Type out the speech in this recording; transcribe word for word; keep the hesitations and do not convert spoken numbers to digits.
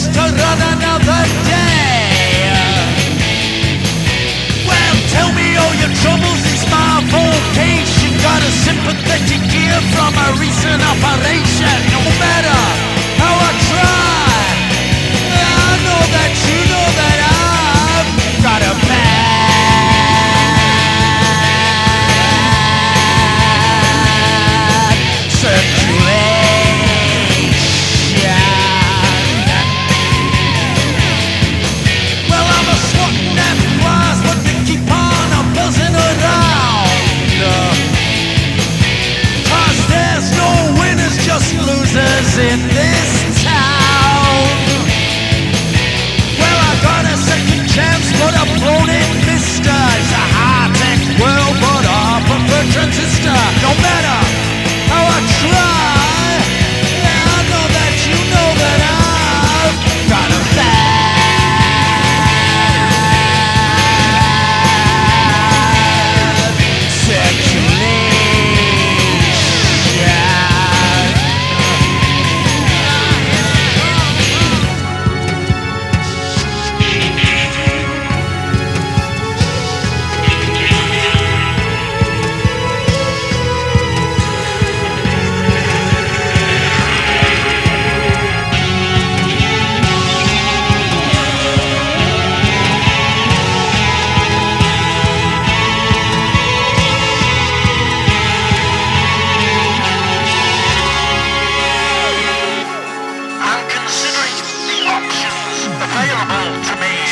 just to run another day. Well, tell me all your troubles, it's my vocation. Got a sympathetic ear from a recent operation. No matter how I try, I know that you know that I've got a bad circulation. Well, I'm a swatting at flies, but they keep on a buzzing around. Cause there's no winners, just losers in this town. Well, I got a second chance, but I've blown it, mister. It's a high-tech world, but I prefer transistor. No matter how I try, yeah, I know that you know that I've got a bad I'm considering the options available to me.